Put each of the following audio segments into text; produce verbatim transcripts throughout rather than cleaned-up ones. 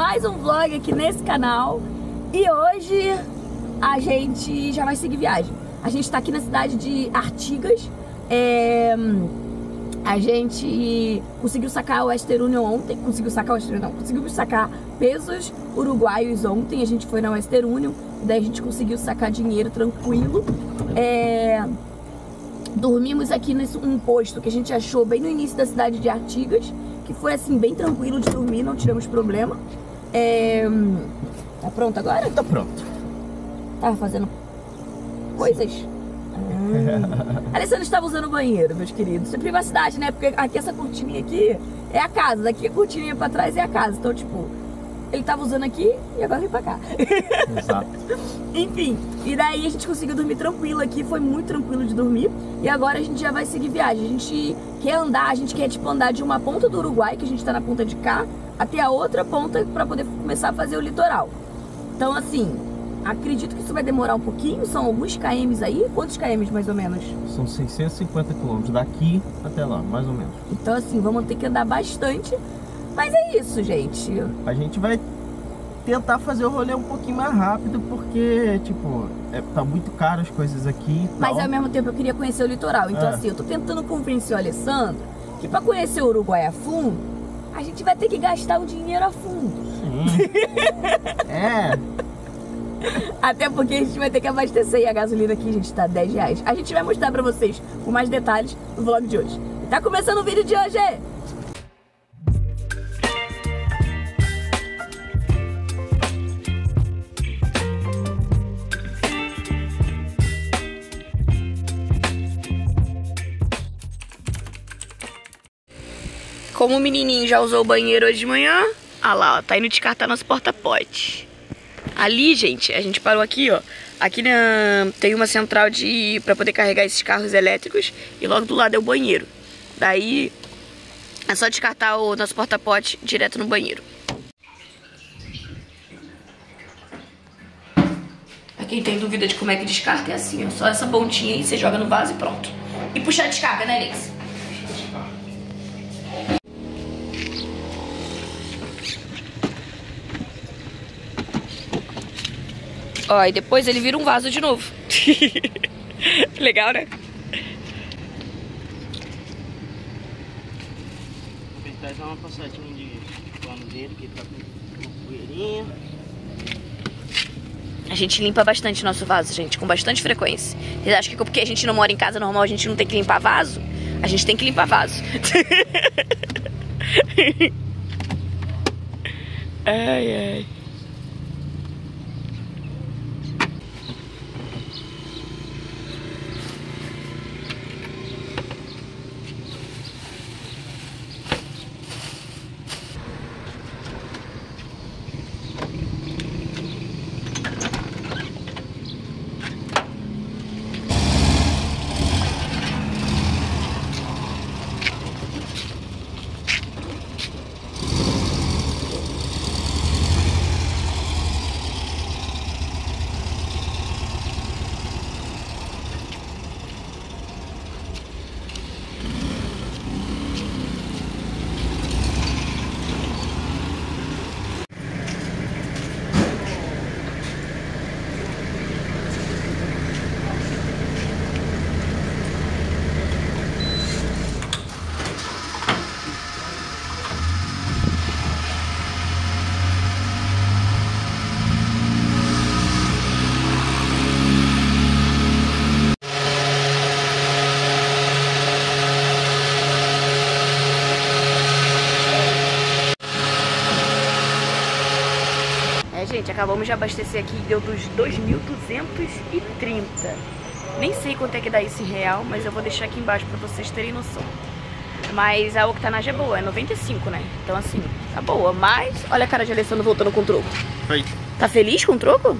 mais um vlog aqui nesse canal. E hoje a gente já vai seguir viagem. A gente tá aqui na cidade de Artigas. É... A gente conseguiu sacar o Western Union ontem. Conseguiu sacar o Western Union, não. Conseguiu sacar pesos uruguaios ontem. A gente foi na Western Union. E daí a gente conseguiu sacar dinheiro tranquilo. É... Dormimos aqui nesse um posto que a gente achou bem no início da cidade de Artigas, que foi assim, bem tranquilo de dormir, não tivemos problema. É... Tá pronto agora? Tá pronto. Tava fazendo coisas? Hum. Alessandro estava usando o banheiro, meus queridos. É privacidade, né? Porque aqui essa cortininha aqui é a casa, daqui a cortininha pra trás é a casa. Então, tipo, ele tava usando aqui e agora vem pra cá. Exato. Enfim, e daí a gente conseguiu dormir tranquilo aqui, foi muito tranquilo de dormir. E agora a gente já vai seguir viagem. A gente quer andar, a gente quer tipo andar de uma ponta do Uruguai, que a gente tá na ponta de cá, até a outra ponta pra poder começar a fazer o litoral. Então assim, acredito que isso vai demorar um pouquinho, são alguns kms aí. Quantos km mais ou menos? São seiscentos e cinquenta quilômetros daqui até lá, mais ou menos. Então assim, vamos ter que andar bastante. Mas é isso, gente. A gente vai tentar fazer o rolê um pouquinho mais rápido, porque, tipo, é, tá muito caro as coisas aqui. Mas ao mesmo tempo eu queria conhecer o litoral. Então é. assim, eu tô tentando convencer o Alessandro que pra conhecer o Uruguai a fundo, a gente vai ter que gastar o dinheiro a fundo. Sim. É. Até porque a gente vai ter que abastecer, e a gasolina aqui, gente, tá dez reais. A gente vai mostrar pra vocês com mais detalhes no vlog de hoje. Tá começando o vídeo de hoje! Como o menininho já usou o banheiro hoje de manhã, ah lá, ó, tá indo descartar nosso porta-pote. Ali, gente, a gente parou aqui, ó. Aqui na... tem uma central de pra poder carregar esses carros elétricos e logo do lado é o banheiro. Daí é só descartar o nosso porta-pote direto no banheiro. Pra quem tem dúvida de como é que descarta, é assim, ó. Só essa pontinha aí, você joga no vaso e pronto. E puxar a descarga, né, Alex? Ó, e depois ele vira um vaso de novo. Legal, né? Vou tentar dar uma passadinha de pano dele, que tá com poeirinha. A gente limpa bastante nosso vaso, gente, com bastante frequência. Vocês acham que porque a gente não mora em casa normal, a gente não tem que limpar vaso? A gente tem que limpar vaso. Ai, ai. Gente, acabamos de abastecer aqui, deu dos dois mil duzentos e trinta. Nem sei quanto é que dá isso em real, mas eu vou deixar aqui embaixo pra vocês terem noção. Mas a octanagem é boa, é noventa e cinco, né? Então assim, tá boa, mas olha a cara de Alessandro voltando com o troco. Foi. Tá feliz com o troco?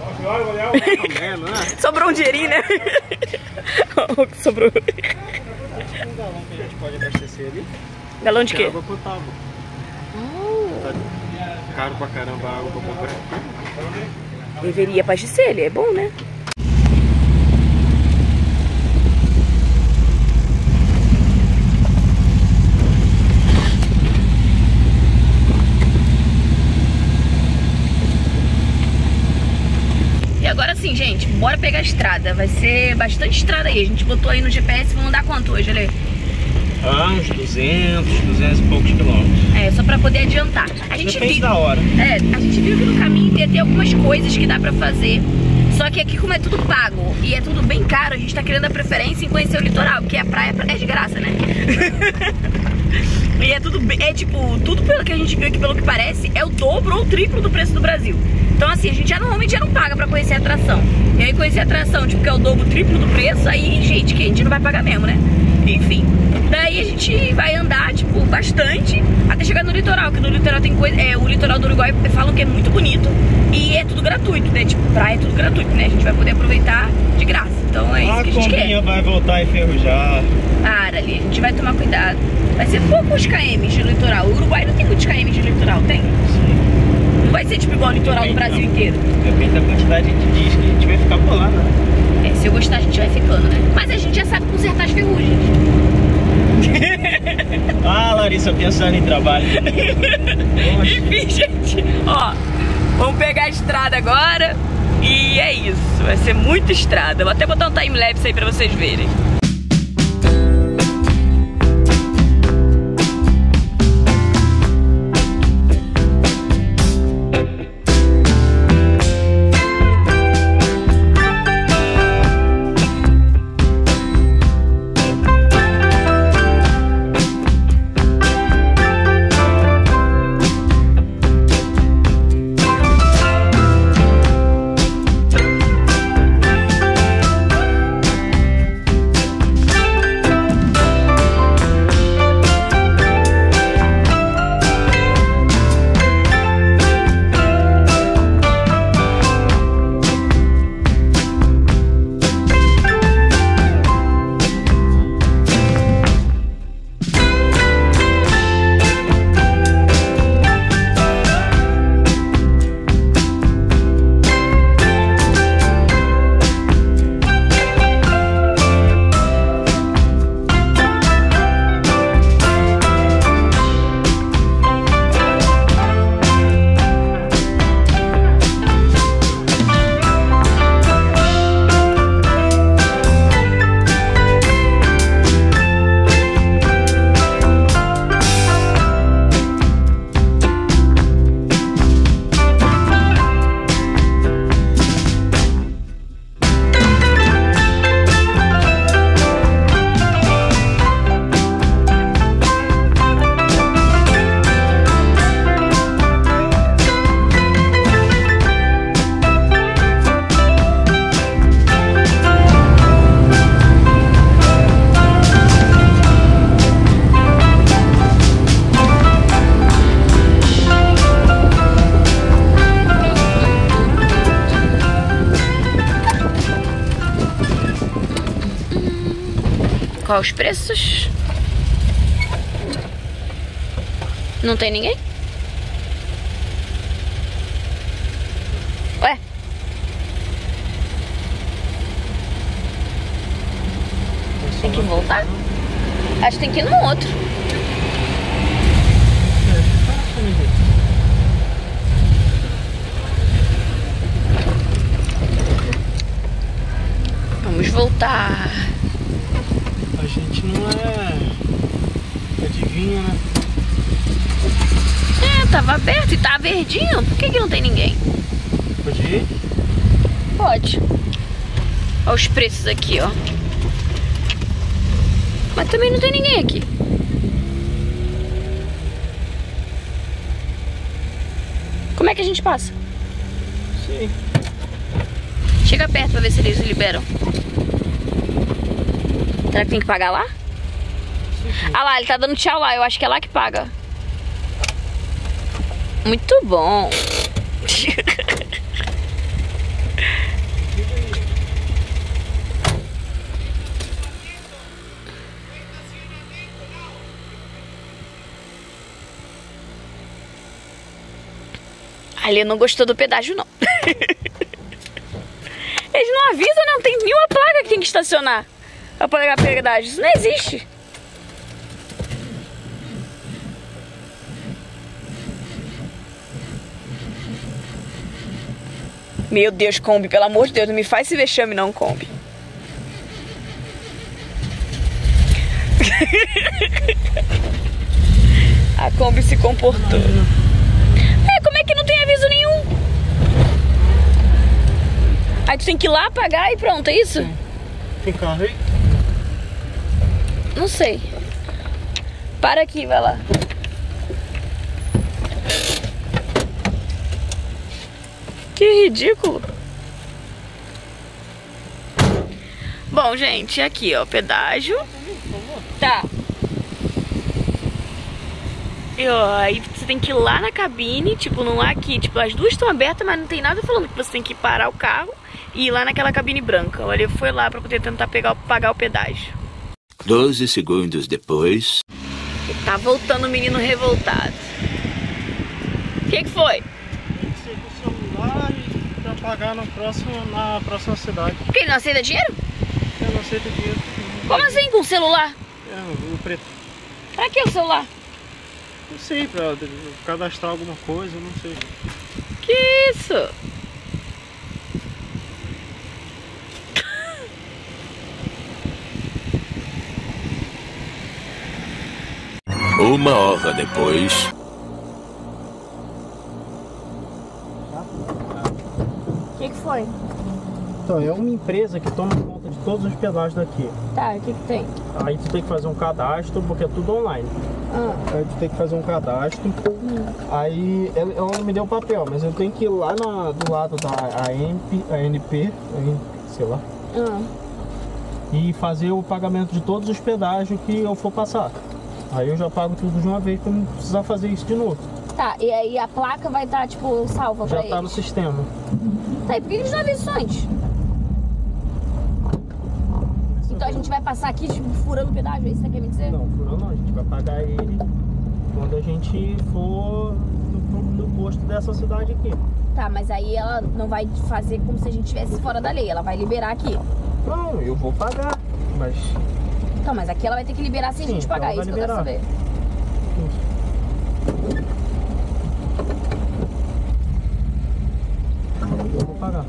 Sobrou um dinheirinho, né? Sobrou. Um galão que a gente pode abastecer ali. Galão de quê? Água potável. Oh. Tá caro pra caramba a água pra comprar. Deveria abastecer, ele é bom, né? bora pegar a estrada. Vai ser bastante estrada aí. A gente botou aí no G P S, vamos andar quanto hoje, Ale? Ah, uns duzentos, duzentos e poucos quilômetros. É, só pra poder adiantar. A gente Depende viu, da hora. É, a gente viu que no caminho tem até algumas coisas que dá pra fazer. Só que aqui, como é tudo pago e é tudo bem caro, a gente tá querendo a preferência em conhecer o litoral, porque a praia é de graça, né? E é tudo bem, é tipo, tudo pelo que a gente viu aqui, pelo que parece, é o dobro ou o triplo do preço do Brasil. Então assim, a gente já normalmente já não paga pra conhecer a atração. E aí conhecer a atração, tipo, que é o dobro, o triplo do preço, aí, gente, que a gente não vai pagar mesmo, né? Enfim, daí a gente vai andar, tipo, bastante até chegar no litoral, que no litoral tem coisa, é, o litoral do Uruguai falam que é muito bonito e é tudo gratuito, né? Tipo, praia é tudo gratuito, né? A gente vai poder aproveitar de graça. Então é isso a que a gente quer. A vai voltar a enferrujar. Para ali, a gente vai tomar cuidado. Vai ser poucos km de litoral. O Uruguai não tem muitos km de litoral, tem? Sim. Não vai ser tipo igual o litoral do Brasil inteiro. Depende da quantidade de dias que a gente vai ficar por lá, né? É, se eu gostar a gente vai ficando, né? Mas a gente já sabe consertar as ferrugens. Ah, Larissa, pensando em trabalho. Enfim, gente, ó, vamos pegar a estrada agora. E é isso, vai ser muita estrada. Vou até botar um time-lapse aí pra vocês verem. Qual os preços? Não tem ninguém? Ué? Tem que voltar? Acho que tem que ir no outro. Vamos voltar. A gente não é adivinha, né? É, tava aberto e tá verdinho. Por que que não tem ninguém? Pode ir? Pode. Olha os preços aqui, ó. Mas também não tem ninguém aqui. Como é que a gente passa? Sim. Chega perto pra ver se eles liberam. Será que tem que pagar lá? Sim, sim. Ah lá, ele tá dando tchau lá. Eu acho que é lá que paga. Muito bom. Ali não gostou do pedágio, não. Eles não avisam, não tem nenhuma placa que tem que estacionar pra pagar pedágio. Isso não existe. Meu Deus, Kombi, pelo amor de Deus, não me faz esse vexame não, Kombi. A Kombi se comportou. É, como é que não tem aviso nenhum? Aí tu tem que ir lá pagar e pronto, é isso? Tem carro aí? Não sei. Para aqui, vai lá. Que ridículo. Bom, gente, aqui, ó, pedágio. Tá. E, ó, aí você tem que ir lá na cabine, tipo, não há aqui, tipo, as duas estão abertas, mas não tem nada falando que você tem que parar o carro e ir lá naquela cabine branca. Olha, foi lá pra poder tentar pegar, pagar o pedágio. Doze segundos depois. E tá voltando o menino revoltado. O que que foi? Tem que ser com o celular e pra pagar na próxima, na próxima cidade. Porque ele não aceita dinheiro? Eu não aceito dinheiro. Como assim com o celular? É, o preto. Pra que o celular? Não sei, pra cadastrar alguma coisa, não sei. Que isso? Uma hora depois. O que que foi? Então, é uma empresa que toma conta de todos os pedágios daqui. Tá, o que que tem? Aí tu tem que fazer um cadastro, porque é tudo online. Ah. Aí tu tem que fazer um cadastro. Hum. Aí ela ela não me deu o papel, mas eu tenho que ir lá na, do lado da A N P, A N P, sei lá, Ah. e fazer o pagamento de todos os pedágios que eu for passar. Aí eu já pago tudo de uma vez pra não precisar fazer isso de novo. Tá, e aí a placa vai estar, tipo, salva pra Já eles? tá no sistema. Tá, e por que eles não avisam isso antes? Então a gente vai passar aqui, tipo, furando o pedágio, é isso que você quer me dizer? Não, furou não, a gente vai pagar ele quando a gente for no, no posto dessa cidade aqui. Tá, mas aí ela não vai fazer como se a gente estivesse fora da lei, ela vai liberar aqui. Não, eu vou pagar, mas... Então, mas aqui ela vai ter que liberar sem a Sim, gente pagar, é ela isso vai que eu quero saber. Eu vou pagar.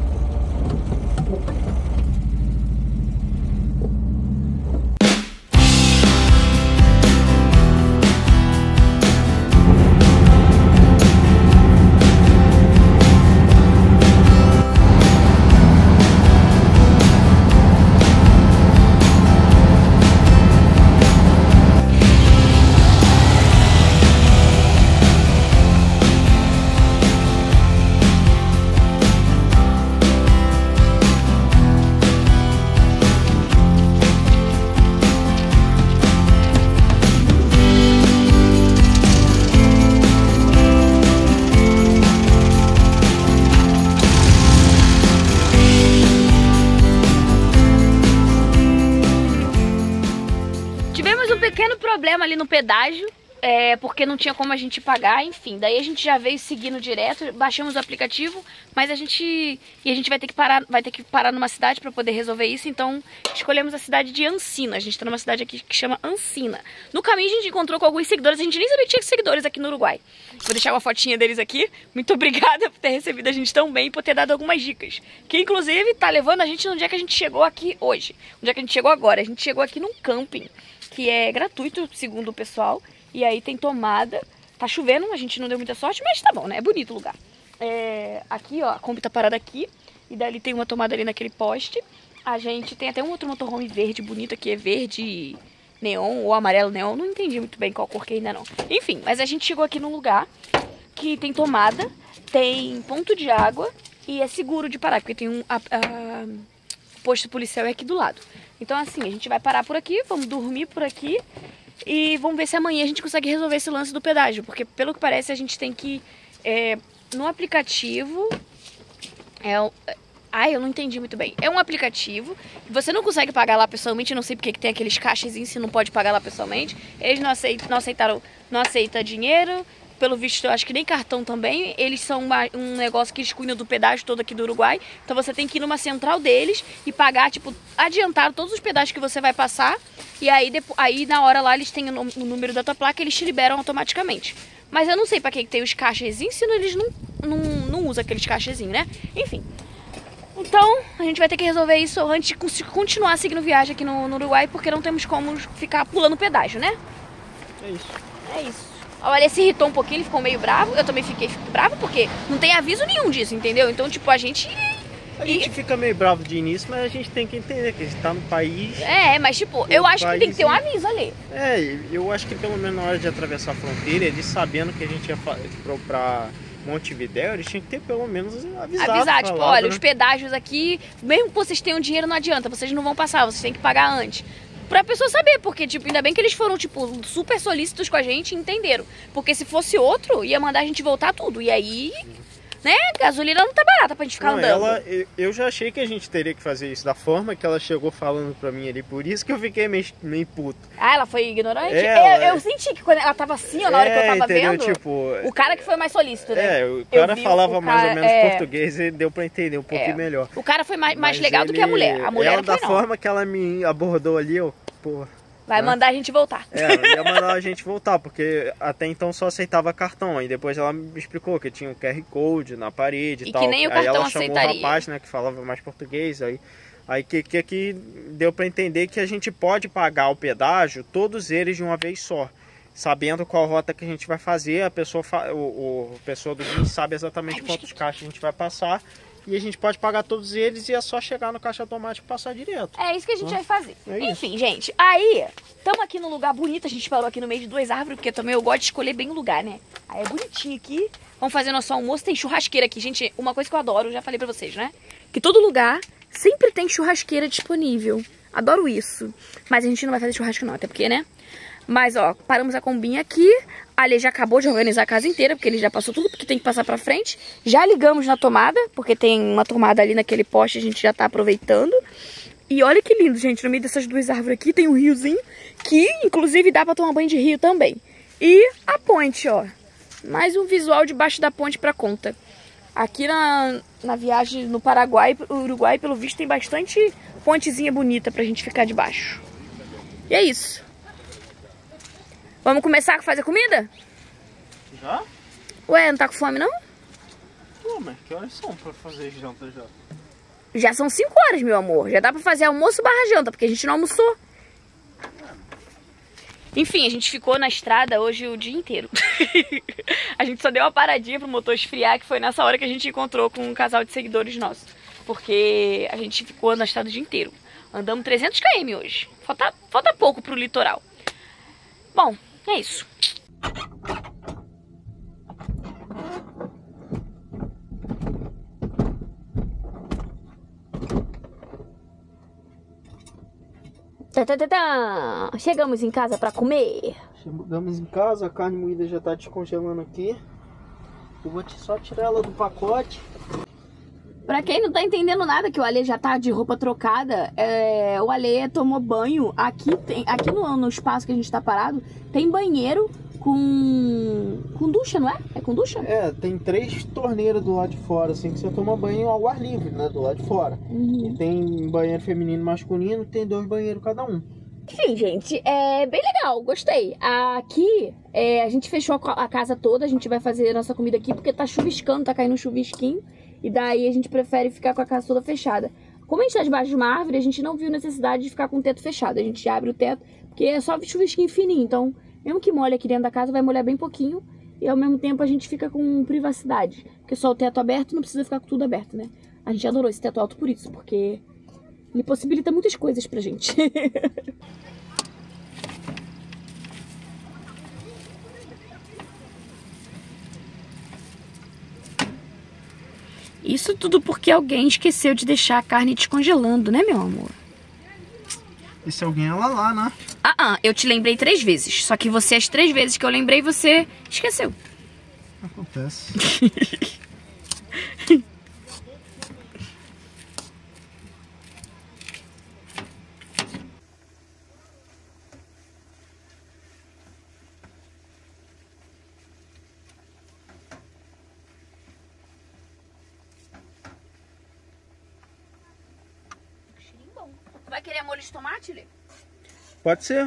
Problema ali no pedágio, é, porque não tinha como a gente pagar, enfim. Daí a gente já veio seguindo direto, baixamos o aplicativo, mas a gente e a gente vai ter que parar, vai ter que parar numa cidade para poder resolver isso. Então escolhemos a cidade de Ancina. A gente tá numa cidade aqui que chama Ancina. No caminho a gente encontrou com alguns seguidores, a gente nem sabia que tinha seguidores aqui no Uruguai. Vou deixar uma fotinha deles aqui. Muito obrigada por ter recebido a gente tão bem e por ter dado algumas dicas, que inclusive tá levando a gente no dia que a gente chegou aqui hoje, no dia que a gente chegou agora. A gente chegou aqui num camping que é gratuito, segundo o pessoal. E aí tem tomada. Tá chovendo, a gente não deu muita sorte, mas tá bom, né? É bonito o lugar. É, aqui, ó, a Kombi tá parada aqui. E dali tem uma tomada ali naquele poste. A gente tem até um outro motorhome verde bonito aqui. É verde neon ou amarelo neon. Não entendi muito bem qual cor que é ainda não. Enfim, mas a gente chegou aqui num lugar que tem tomada, tem ponto de água e é seguro de parar, porque tem um... A, a, posto policial é aqui do lado. Então assim, a gente vai parar por aqui, vamos dormir por aqui e vamos ver se amanhã a gente consegue resolver esse lance do pedágio, porque pelo que parece a gente tem que, é, no aplicativo, é, ai, eu não entendi muito bem, é um aplicativo, você não consegue pagar lá pessoalmente, não sei porque que tem aqueles caixezinhos se não pode pagar lá pessoalmente, eles não, aceitam, não aceitaram, não aceita dinheiro, pelo visto, eu acho que nem cartão também. Eles são uma, um negócio que eles cuidam do pedágio todo aqui do Uruguai. Então você tem que ir numa central deles e pagar, tipo, adiantado todos os pedágios que você vai passar. E aí, depois, aí na hora lá eles têm o número da tua placa e eles te liberam automaticamente. Mas eu não sei pra que tem os caixas, se eles não, não, não usa aqueles cachezinhos, né? Enfim. Então, a gente vai ter que resolver isso antes de continuar seguindo viagem aqui no, no Uruguai, porque não temos como ficar pulando pedágio, né? É isso. É isso. Olha, ele se irritou um pouquinho, ele ficou meio bravo. Eu também fiquei bravo, porque não tem aviso nenhum disso, entendeu? Então, tipo, a gente... A gente fica meio bravo de início, mas a gente tem que entender que a gente tá no país... É, mas tipo, eu acho que tem que ter um aviso ali. É, eu acho que pelo menos na hora de atravessar a fronteira, eles sabendo que a gente ia pra, pra Montevidéu, eles tinham que ter pelo menos avisado. Avisar, tipo, falado, olha, né? os pedágios aqui, mesmo que vocês tenham dinheiro, não adianta, vocês não vão passar, vocês têm que pagar antes. Pra pessoa saber, porque, tipo, ainda bem que eles foram, tipo, super solícitos com a gente e entenderam. Porque se fosse outro, ia mandar a gente voltar tudo. E aí... Né? Gasolina não tá barata pra gente ficar não, andando. Ela, eu já achei que a gente teria que fazer isso da forma que ela chegou falando pra mim ali. Por isso que eu fiquei meio, meio puto. Ah, ela foi ignorante? É, eu, eu senti que quando ela tava assim, ó, na hora é, que eu tava entendeu? vendo, tipo, o cara que foi mais solícito, né? É, o cara falava o mais cara, ou menos é... português e deu pra entender um pouquinho é. melhor. O cara foi mais, mais Mas legal ele, do que a mulher. A mulher ela, não foi, da não. forma que ela me abordou ali, eu, porra... Vai né? mandar a gente voltar. É, ela ia mandar a gente voltar, porque até então só aceitava cartão. Aí depois ela me explicou que tinha um Q R Code na parede e, e tal. que nem o aí cartão ela chamou aceitaria. o rapaz, né, que falava mais português. Aí, aí que, que, que deu pra entender que a gente pode pagar o pedágio, todos eles de uma vez só. Sabendo qual rota que a gente vai fazer, a pessoa, o, o a pessoa do Guin sabe exatamente Ai, quantos caixas a gente vai passar. E a gente pode pagar todos eles e é só chegar no caixa automático e passar direto. É isso que a gente ah, vai fazer. É Enfim, gente, aí, estamos aqui num lugar bonito. A gente parou aqui no meio de duas árvores, porque também eu gosto de escolher bem o lugar, né? Aí é bonitinho aqui. Vamos fazer nosso almoço. Tem churrasqueira aqui, gente. Uma coisa que eu adoro, já falei pra vocês, né? Que todo lugar sempre tem churrasqueira disponível. Adoro isso. Mas a gente não vai fazer churrasco não, até porque, né? Mas, ó, paramos a combinha aqui. Ali já acabou de organizar a casa inteira, porque ele já passou tudo, porque tem que passar pra frente. Já ligamos na tomada, porque tem uma tomada ali naquele poste, a gente já tá aproveitando. E olha que lindo, gente, no meio dessas duas árvores aqui tem um riozinho, que inclusive dá pra tomar banho de rio também. E a ponte, ó. Mais um visual debaixo da ponte pra conta. Aqui na, na viagem no Paraguai, Uruguai, pelo visto, tem bastante pontezinha bonita pra gente ficar debaixo. E é isso. Vamos começar a fazer comida? Já? Ué, não tá com fome, não? Pô, mas que horas são pra fazer janta já? Já são cinco horas, meu amor. Já dá pra fazer almoço barra janta, porque a gente não almoçou. Enfim, a gente ficou na estrada hoje o dia inteiro. A gente só deu uma paradinha pro motor esfriar, que foi nessa hora que a gente encontrou com um casal de seguidores nossos. Porque a gente ficou na estrada o dia inteiro. Andamos trezentos quilômetros hoje. Falta, falta pouco pro litoral. Bom, é isso. Tá, tá, tá, tá. Chegamos em casa pra comer. Chegamos em casa, a carne moída já tá descongelando aqui. Eu vou só tirar ela do pacote. Pra quem não tá entendendo nada, que o Alê já tá de roupa trocada, é, o Alê tomou banho. Aqui, tem, aqui no, no espaço que a gente tá parado, tem banheiro com, com ducha, não é? É com ducha? É, tem três torneiras do lado de fora, assim, que você toma banho ao ar livre, né, do lado de fora. Uhum. E tem banheiro feminino e masculino, tem dois banheiros cada um. Enfim, gente, é bem legal, gostei. Aqui, é, a gente fechou a casa toda, a gente vai fazer a nossa comida aqui, porque tá chuviscando, tá caindo um chuvisquinho. E daí a gente prefere ficar com a casa toda fechada. Como a gente tá debaixo de uma árvore, a gente não viu necessidade de ficar com o teto fechado. A gente abre o teto, porque é só chuvisquinho fininho. Então, mesmo que molhe aqui dentro da casa, vai molhar bem pouquinho. E ao mesmo tempo a gente fica com privacidade. Porque só o teto aberto não precisa ficar com tudo aberto, né? A gente adorou esse teto alto por isso, porque ele possibilita muitas coisas pra gente. Isso tudo porque alguém esqueceu de deixar a carne descongelando, né, meu amor? E se alguém ela lá, né? Ah, ah, eu te lembrei três vezes. Só que você, as três vezes que eu lembrei, você esqueceu. Acontece. Vai querer molho de tomate, Lê? Pode ser.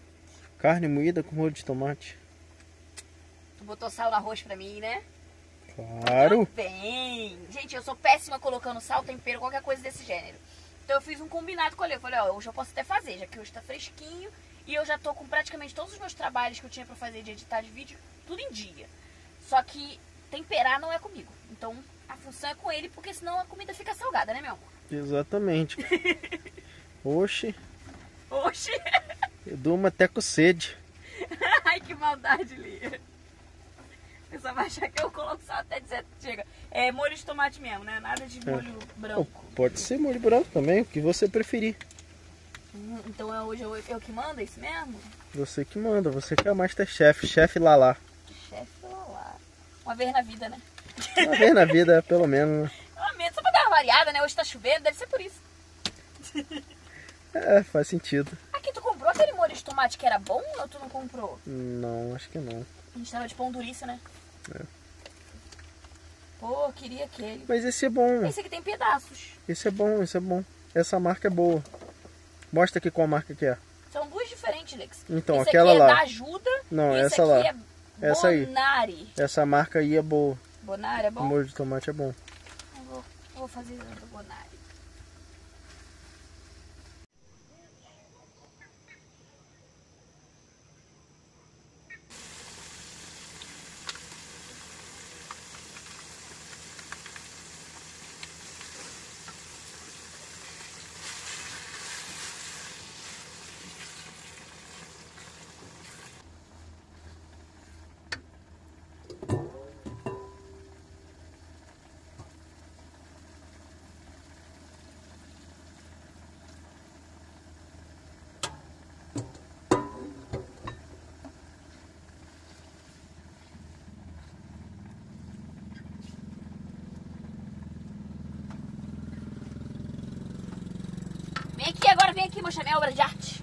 Carne moída com molho de tomate. Tu botou sal no arroz pra mim, né? Claro. Bem, gente, eu sou péssima colocando sal, tempero, qualquer coisa desse gênero. Então eu fiz um combinado com ele. Eu falei, ó, hoje eu posso até fazer, já que hoje tá fresquinho. E eu já tô com praticamente todos os meus trabalhos que eu tinha pra fazer de editar de vídeo, tudo em dia. Só que temperar não é comigo. Então a função é com ele, porque senão a comida fica salgada, né, meu amor? Exatamente. Oxi. Oxi. Eu durmo até com sede. Ai, que maldade, Lia. O pessoal vai achar que eu coloco sal até dizer, chega. É molho de tomate mesmo, né? Nada de molho é. branco. Pode ser molho branco também, o que você preferir. Hum, então é hoje eu, eu que mando, é isso mesmo? Você que manda, você que é Masterchef, chefe Lala. Chefe Lala. Uma vez na vida, né? Uma vez na vida, pelo menos. Uma vez, só pra dar uma variada, né? Hoje tá chovendo, deve ser por isso. É, faz sentido. Aqui, tu comprou aquele molho de tomate que era bom ou tu não comprou? Não, acho que não. A gente tava de pão durício, né? É. Pô, queria aquele. Mas esse é bom. Esse aqui tem pedaços. Esse é bom, esse é bom. Essa marca é boa. Mostra aqui qual marca que é. São duas diferentes, Lex. Então, esse aquela aqui lá. é da Ajuda. Não, esse essa aqui lá. É essa aí. Bonari. Essa marca aí é boa. Bonari é bom? O molho de tomate é bom. Eu vou, eu vou fazer do Bonari. Vem aqui agora, vem aqui mostrar minha obra de arte.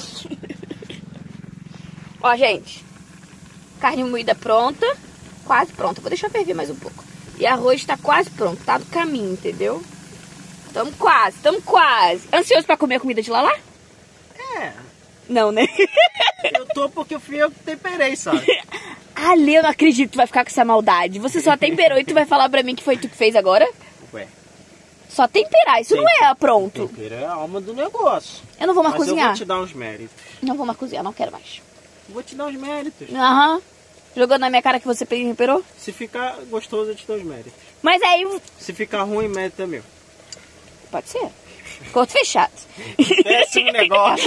Ó, gente. Carne moída pronta. Quase pronta. Vou deixar ferver mais um pouco. E arroz tá quase pronto. Tá no caminho, entendeu? Tamo quase, tamo quase. Ansioso pra comer a comida de Lala? É. Não, né? Eu tô porque eu fui eu que temperei, sabe? Ali, eu não acredito que tu vai ficar com essa maldade. Você só temperou e tu vai falar pra mim que foi tu que fez agora? Ué. Só temperar, isso não é pronto. Tempero é a alma do negócio. Eu não vou mais Mas cozinhar. eu vou te dar uns méritos. Não vou mais cozinhar, não quero mais. Vou te dar uns méritos. Aham. Jogando na minha cara que você temperou? Se ficar gostoso, eu te dou os méritos. Mas aí... Se ficar ruim, mérito é meu. Pode ser. Corto fechado. Péssimo negócio.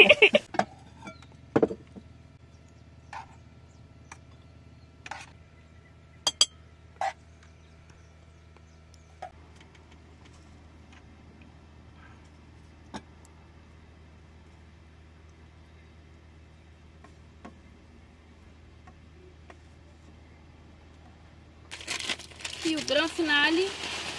E o grão finale.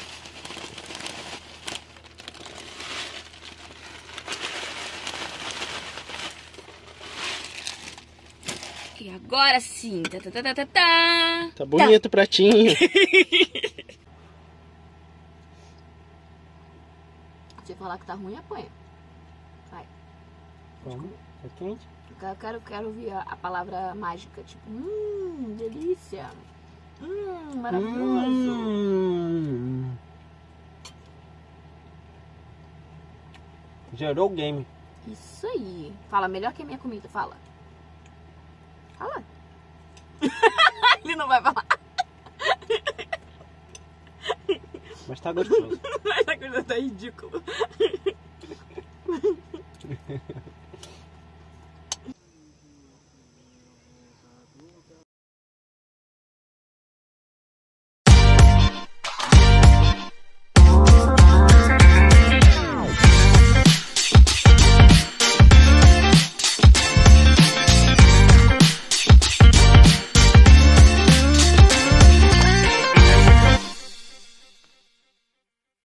E agora sim. Tá, tá, tá, tá, tá. Tá bonito o pratinho. Se falar que tá ruim, apanha. Vai. Como? Tá quente? Eu quero, quero ouvir a, a palavra mágica. Tipo, hum, delícia. Hum, maravilhoso. Hum. Gerou o game. Isso aí. Fala melhor que a minha comida. Fala. Fala. Ele não vai falar. Mas tá gostoso. Mas a coisa tá ridícula.